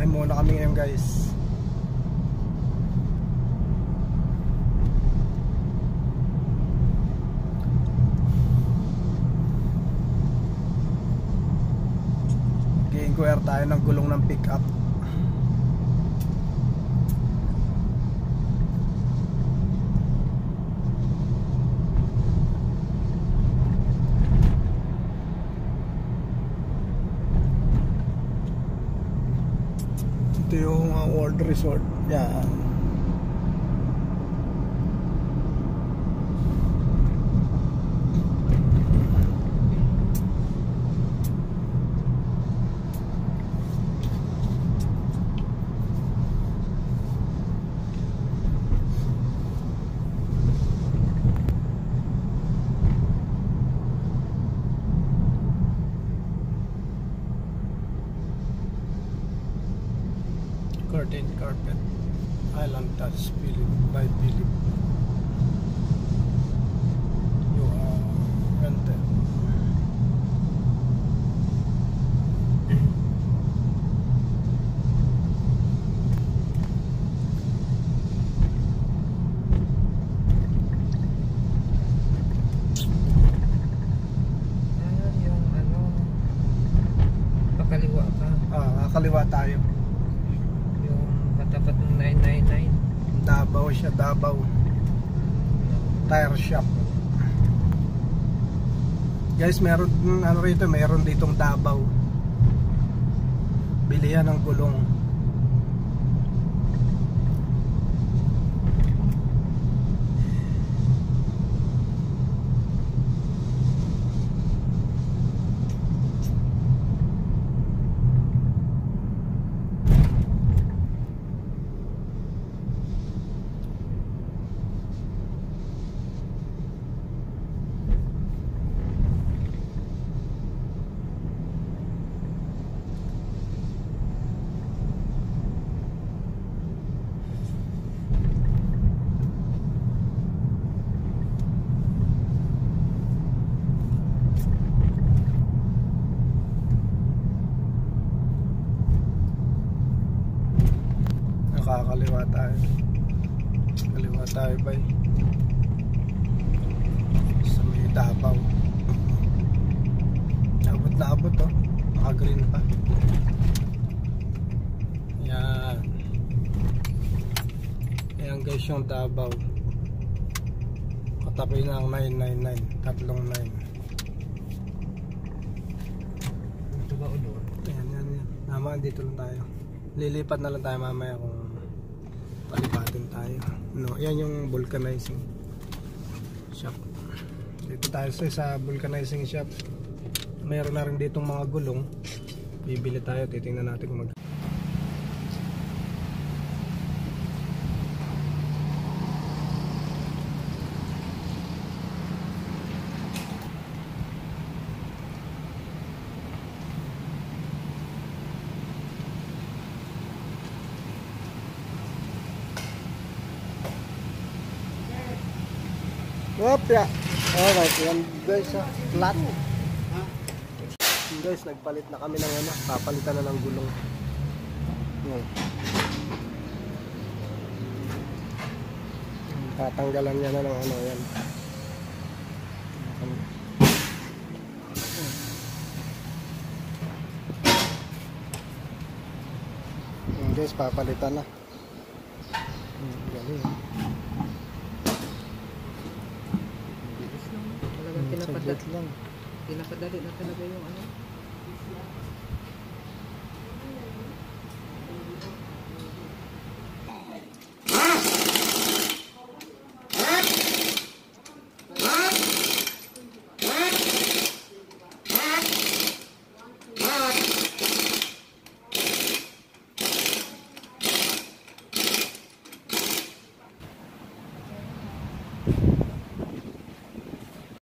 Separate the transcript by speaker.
Speaker 1: Kakain muna kami ngayon guys. Mag-inquire tayo ng gulong ng pick up. Ito yung World Resort. Yan. Curtain Carpet Island Touch Philip by Philip. You are rented.
Speaker 2: Yung ano, pakaliwa ka.
Speaker 1: Kakaliwa tayo.
Speaker 2: Tapat ng 999.
Speaker 1: Davao siya, Davao Tire Shop. Guys, meron ano rito, meron ditong Davao. Bilihan ng gulong. Nakakaliwa tayo. Kaliwa tayo bay. Sa may Davao. Abot na abot oh. Naka-green pa. Yan. Ayan guys yung Davao. Katabi na ang 999. Tatlong 9.
Speaker 2: Ito ba ulo?
Speaker 1: Yan. Naman dito lang tayo. Lilipat na lang tayo mamaya kung palipatin tayo. No, yan yung vulcanizing shop. Dito tayo sa vulcanizing shop. Meron na rin ditong mga gulong. Bibili tayo, titingnan natin kung Opya. Alright, yan guys, flat. Guys, nagpalit na kami ng ano, papalitan na ng gulong. Yan. Tatanggalan niya na ng ano, yan. Yan guys, papalitan na. Galing.
Speaker 2: Pinapadali na talaga yung ano.